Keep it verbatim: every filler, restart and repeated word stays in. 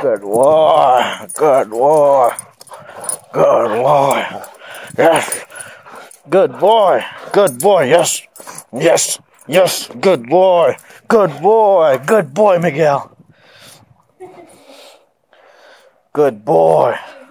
Good boy. Good boy. Good boy. Yes. Good boy. Good boy. Yes. Yes. Yes. Good boy. Good boy. Good boy, Miguel. Good boy.